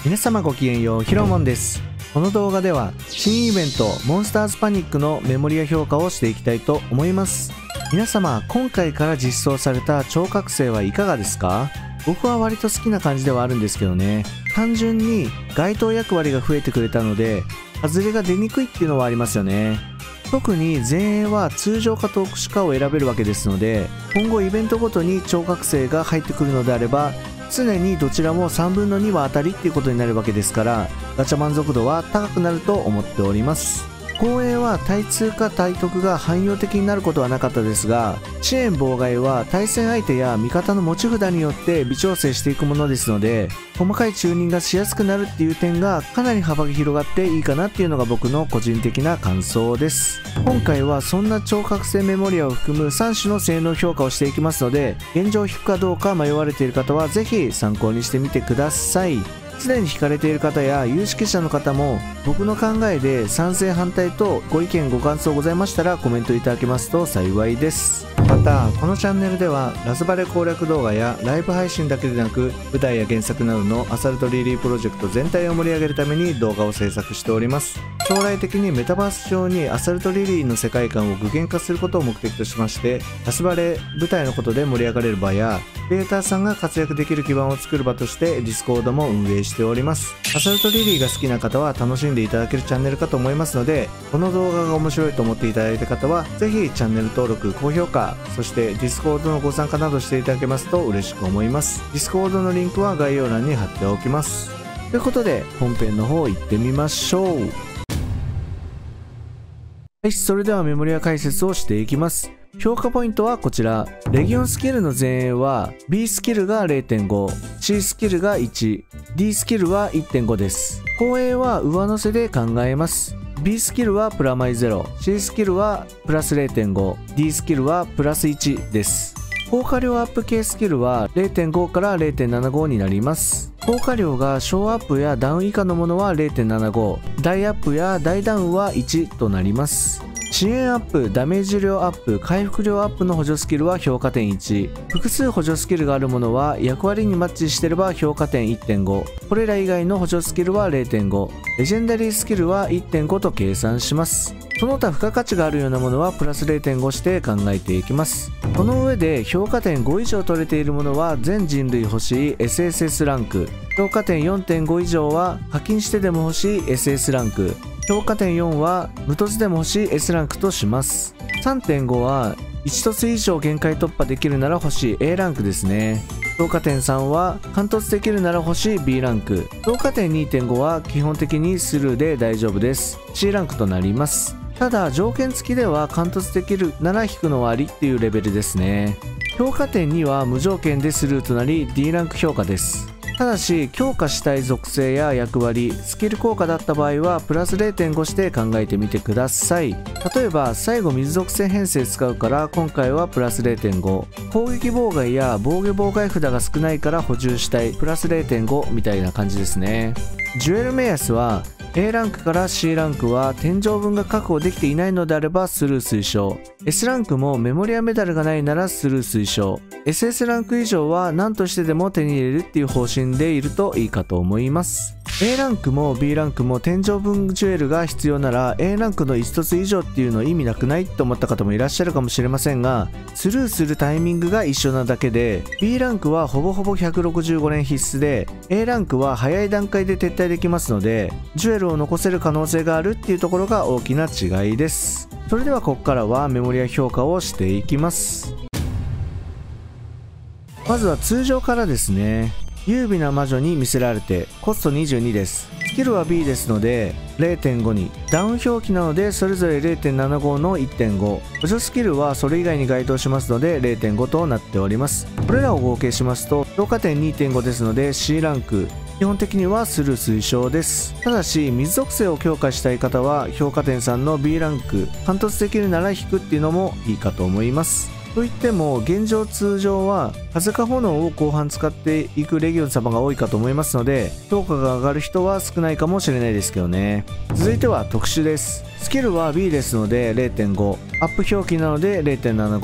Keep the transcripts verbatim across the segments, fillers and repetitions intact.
皆様ごきげんよう、ヒロモンです。この動画では新イベントモンスターズパニックのメモリア評価をしていきたいと思います。皆様、今回から実装された超覚醒はいかがですか？僕は割と好きな感じではあるんですけどね。単純に該当役割が増えてくれたので外れが出にくいっていうのはありますよね。特に前衛は通常か特殊かを選べるわけですので、今後イベントごとに超覚醒が入ってくるのであれば常にどちらもさんぶんのには当たりっていうことになるわけですから、ガチャ満足度は高くなると思っております。後衛は対通か対得が汎用的になることはなかったですが、遅延妨害は対戦相手や味方の持ち札によって微調整していくものですので、細かいチューニングがしやすくなるっていう点がかなり幅が広がっていいかなっていうのが僕の個人的な感想です。今回はそんな超覚醒メモリアを含むさん種の性能評価をしていきますので、現状引くかどうか迷われている方はぜひ参考にしてみてください。すでに引かれている方や有識者の方も僕の考えで賛成反対とご意見ご感想ございましたらコメントいただけますと幸いです。またこのチャンネルではラズバレ攻略動画やライブ配信だけでなく舞台や原作などのアサルトリリープロジェクト全体を盛り上げるために動画を制作しております。将来的にメタバース上にアサルトリリーの世界観を具現化することを目的としまして、ラスバレ舞台のことで盛り上がれる場やクリエイターさんが活躍できる基盤を作る場としてディスコードも運営しております。アサルトリリーが好きな方は楽しんでいただけるチャンネルかと思いますので、この動画が面白いと思っていただいた方はぜひチャンネル登録、高評価、そしてディスコードのご参加などしていただけますと嬉しく思います。ディスコードのリンクは概要欄に貼っておきます。ということで本編の方行ってみましょう。はい、それではメモリア解説をしていきます。評価ポイントはこちら。レギオンスキルの前衛は B スキルが れいてんご、C スキルがいち、D スキルはいってんごです。後衛は上乗せで考えます。B スキルはプラマイゼロ、C スキルはプラス れいてんご、D スキルはプラスいちです。効果量アップ系スキルは れいてんご から れいてんななご になります。効果量が小アップやダウン以下のものは れいてんななご、大アップや大ダウンはいちとなります。遅延アップ、ダメージ量アップ、回復量アップの補助スキルは評価点いち。複数補助スキルがあるものは役割にマッチしてれば評価点 いってんご。これら以外の補助スキルは れいてんご。レジェンダリースキルは いってんご と計算します。その他付加価値があるようなものはプラス れいてんご して考えていきます。この上で評価点ご以上取れているものは全人類欲しい エスエスエス ランク。評価点 よんてんご 以上は課金してでも欲しい エスエス ランク。評価点よんは無凸でも欲しい S ランクとします。さんてんご はいち凸以上限界突破できるなら欲しい A ランクですね。評価点さんは貫突できるなら欲しい B ランク。評価点 にてんご は基本的にスルーで大丈夫です。C ランクとなります。ただ条件付きでは貫突できるなら引くのはありっていうレベルですね。評価点には無条件でスルーとなり D ランク評価です。ただし強化したい属性や役割、スキル効果だった場合はプラス れいてんご して考えてみてください。例えば最後水属性編成使うから今回はプラス れいてんご、攻撃妨害や防御妨害札が少ないから補充したいプラス れいてんご みたいな感じですね。ジュエル目安は A ランクから C ランクは天井分が確保できていないのであればスルー推奨。 S ランクもメモリアメダルがないならスルー推奨。 エスエス ランク以上は何としてでも手に入れるっていう方針でいるといいかと思います。 A ランクも B ランクも天井分ジュエルが必要なら A ランクのいち凸以上っていうの意味なくないと思った方もいらっしゃるかもしれませんが、スルーするタイミングが一緒なだけで B ランクはほぼほぼひゃくろくじゅうご連必須で A ランクは早い段階で撤退できますのでジュエルを残せる可能性があるっていうところが大きな違いです。それではここからはメモリア評価をしていきます。まずは通常からですね。優美な魔女に見せられてコストにじゅうにです。スキルは B ですので れいてんご に、ダウン表記なのでそれぞれ れいてんななご の いってんご、補助スキルはそれ以外に該当しますので れいてんご となっております。これらを合計しますと評価点 にてんご ですので C ランク、基本的にはスルー推奨です。ただし水属性を強化したい方は評価点さんの B ランク、貫突できるなら引くっていうのもいいかと思います。といっても現状通常は風か炎を後半使っていくレギオン様が多いかと思いますので評価が上がる人は少ないかもしれないですけどね。続いては特殊です。スキルは B ですので れいてんご、アップ表記なので れいてんななご、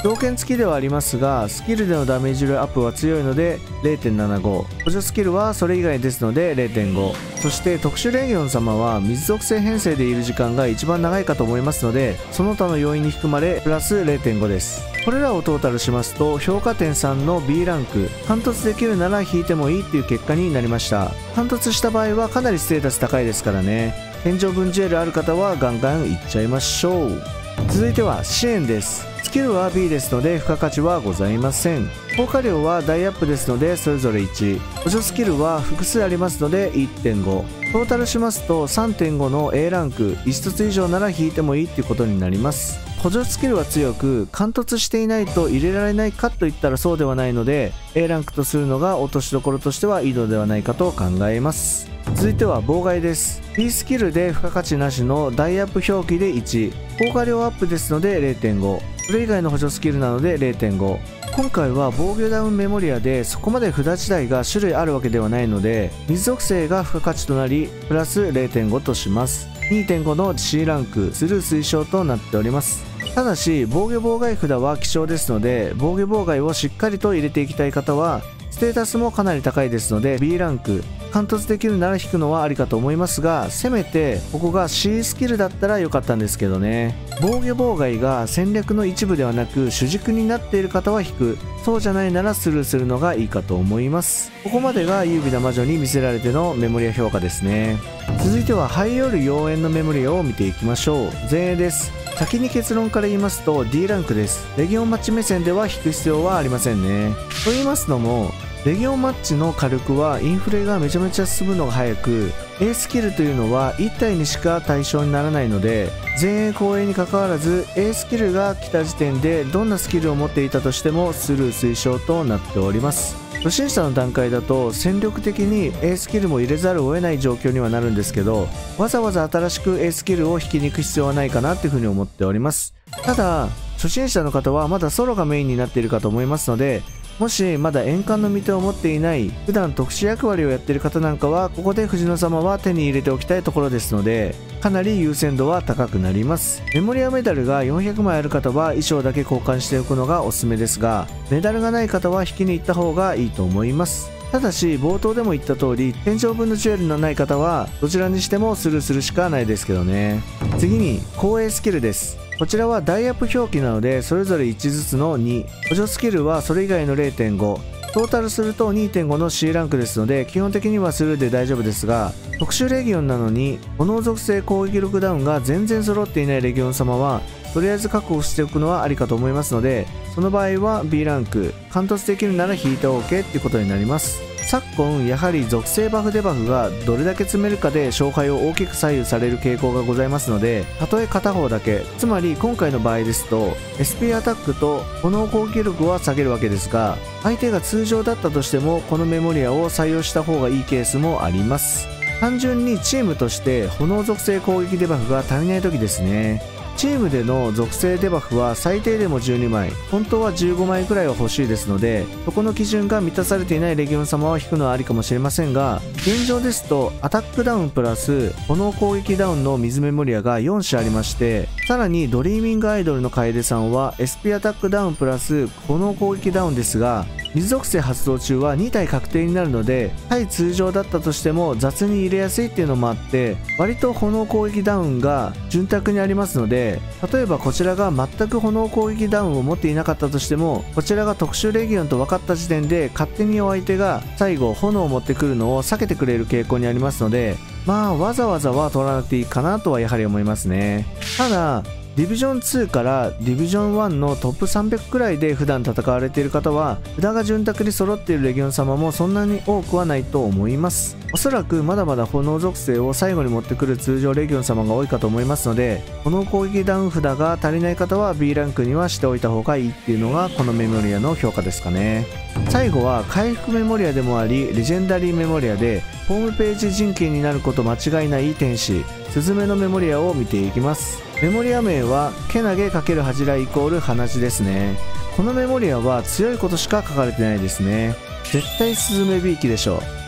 条件付きではありますが、スキルでのダメージ量アップは強いので れいてんななご、補助スキルはそれ以外ですので れいてんご、そして特殊レギオン様は水属性編成でいる時間が一番長いかと思いますので、その他の要因に含まれプラス れいてんご です。これらをトータルしますと評価点さんの ビー ランク、貫突できるなら引いてもいいっていう結果になりました。貫突した場合はかなりステータス高いですからね。天井分ジュエルある方はガンガンいっちゃいましょう。続いては支援です。スキルは ビー ですので付加価値はございません。効果量は大アップですのでそれぞれいち、補助スキルは複数ありますので いってんご、トータルしますと さんてんご の エー ランク、いち凸以上なら引いてもいいっていうことになります。補助スキルは強く、貫突していないと入れられないかといったらそうではないので エー ランクとするのが落としどころとしてはいいのではないかと考えます。続いては妨害です。 B スキルで付加価値なしの大アップ表記でいち、効果量アップですので れいてんご、それ以外の補助スキルなので れいてんご。今回は防御ダウンメモリアでそこまで札自体が種類あるわけではないので水属性が付加価値となりプラス れいてんご とします。 にてんご の シー ランク、スルー推奨となっております。ただし防御妨害札は希少ですので防御妨害をしっかりと入れていきたい方はステータスもかなり高いですので ビー ランク、貫突できるなら引くのはありかと思いますが、せめてここが シー スキルだったら良かったんですけどね。防御妨害が戦略の一部ではなく主軸になっている方は引く、そうじゃないならスルーするのがいいかと思います。ここまでが優美な魔女に見せられてのメモリア評価ですね。続いてはハイヨール妖艶のメモリアを見ていきましょう。前衛です。先に結論から言いますと ディー ランクです。レギオンマッチ目線では引く必要はありませんね。と言いますのもレギオンマッチの火力はインフレがめちゃめちゃ進むのが早く A スキルというのはいち体にしか対象にならないので前衛後衛にかかわらず A スキルが来た時点でどんなスキルを持っていたとしてもスルー推奨となっております。初心者の段階だと戦力的に A スキルも入れざるを得ない状況にはなるんですけど、わざわざ新しく A スキルを引きに行く必要はないかなっていうふうに思っております。ただ初心者の方はまだソロがメインになっているかと思いますので、もしまだ円環の見手を持っていない普段特殊役割をやっている方なんかはここで藤野様は手に入れておきたいところですのでかなり優先度は高くなります。メモリアメダルがよんひゃくまいある方は衣装だけ交換しておくのがおすすめですが、メダルがない方は引きに行った方がいいと思います。ただし冒頭でも言った通り天井分のジュエルのない方はどちらにしてもスルーするしかないですけどね。次に後衛スキルです。こちらは大アップ表記なのでそれぞれいちずつのに、補助スキルはそれ以外の れいてんご、トータルすると にてんご の シー ランクですので基本的にはスルーで大丈夫ですが、特殊レギオンなのに炎属性攻撃力ダウンが全然揃っていないレギオン様はとりあえず確保しておくのはありかと思いますので、その場合は ビー ランク、貫突できるなら引いて OK っていうことになります。昨今やはり属性バフデバフがどれだけ積めるかで勝敗を大きく左右される傾向がございますので、たとえ片方だけ、つまり今回の場合ですと エスピー アタックと炎攻撃力は下げるわけですが、相手が通常だったとしてもこのメモリアを採用した方がいいケースもあります。単純にチームとして炎属性攻撃デバフが足りない時ですね。チームでの属性デバフは最低でもじゅうにまい、本当はじゅうごまいくらいは欲しいですので、そこの基準が満たされていないレギオン様は引くのはありかもしれませんが、現状ですとアタックダウンプラス炎攻撃ダウンの水メモリアがよん種ありまして、さらにドリーミングアイドルの楓さんは エスピー アタックダウンプラス炎攻撃ダウンですが、水属性発動中はに体確定になるので対通常だったとしても雑に入れやすいっていうのもあって割と炎攻撃ダウンが潤沢にありますので、例えばこちらが全く炎攻撃ダウンを持っていなかったとしてもこちらが特殊レギオンと分かった時点で勝手にお相手が最後炎を持ってくるのを避けてくれる傾向にありますので、まあわざわざは取らなくていいかなとはやはり思いますね。ただディビジョンツーからディビジョンワンのトップさんびゃくくらいで普段戦われている方は札が潤沢に揃っているレギオン様もそんなに多くはないと思います。おそらくまだまだ炎属性を最後に持ってくる通常レギオン様が多いかと思いますので、炎攻撃ダウン札が足りない方は ビー ランクにはしておいた方がいいっていうのがこのメモリアの評価ですかね。最後は回復メモリアでもありレジェンダリーメモリアでホームページ人気になること間違いない天使スズメのメモリアを見ていきます。メモリア名はけなげ×恥じらいイコール鼻血ですね。このメモリアは強いことしか書かれてないですね。絶対スズメビーキでしょう。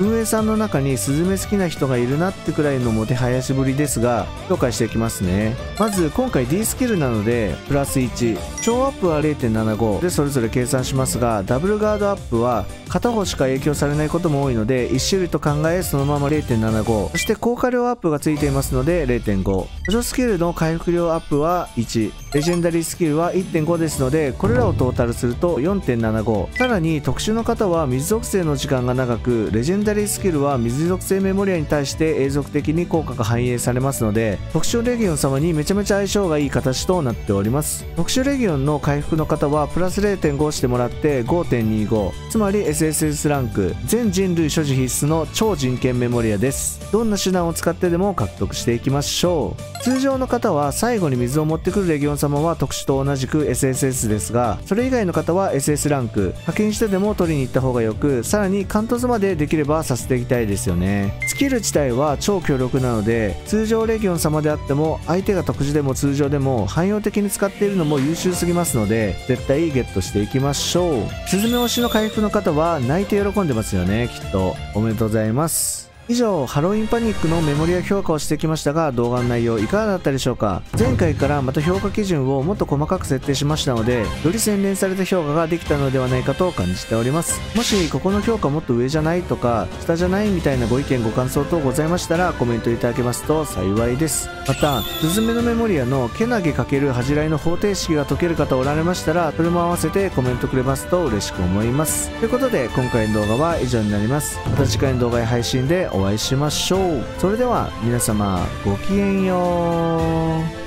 運営さんの中にスズメ好きな人がいるなってくらいのもてはやしぶりですが、紹介していきますね。まず今回 D スキルなのでプラスいち、超アップは れいてんななご でそれぞれ計算しますが、ダブルガードアップは片方しか影響されないことも多いのでいち種類と考えそのまま れいてんななご、 そして効果量アップがついていますので れいてんご、 補助スキルの回復量アップはいち、レジェンダリースキルは いってんご ですので、これらをトータルすると よんてんななご。 さらに特殊の方は水属性の時間が長く、レジェンダリースキルは水属性メモリアに対して永続的に効果が反映されますので、特殊レギオン様にめちゃめちゃ相性がいい形となっております。特殊レギオンの回復の方はプラス れいてんご してもらって ごてんにご、 つまり エスエスエス ランク全人類所持必須の超人権メモリアです。どんな手段を使ってでも獲得していきましょう。通常の方は最後に水を持ってくるレギオン様は特殊と同じく エスエスエス ですが、それ以外の方は エスエス ランク課金してでも取りに行った方がよく、さらにカントズまでできればさせていきたいですよね。スキル自体は超強力なので、通常レギオン様であっても相手が特殊でも通常でも汎用的に使っているのも優秀すぎますので、絶対ゲットしていきましょう。スズメ推しの回復の方は泣いて喜んでますよね、きっと。おめでとうございます。以上、ハロウィンパニックのメモリア評価をしてきましたが、動画の内容いかがだったでしょうか。前回からまた評価基準をもっと細かく設定しましたので、より洗練された評価ができたのではないかと感じております。もしここの評価もっと上じゃないとか下じゃないみたいなご意見ご感想等ございましたらコメントいただけますと幸いです。また、スズメのメモリアのけなげ×恥じらいの方程式が解ける方おられましたら、それも合わせてコメントくれますと嬉しく思います。ということで今回の動画は以上になります。また次回の動画や配信でお会いしましょう。それでは皆様ごきげんよう。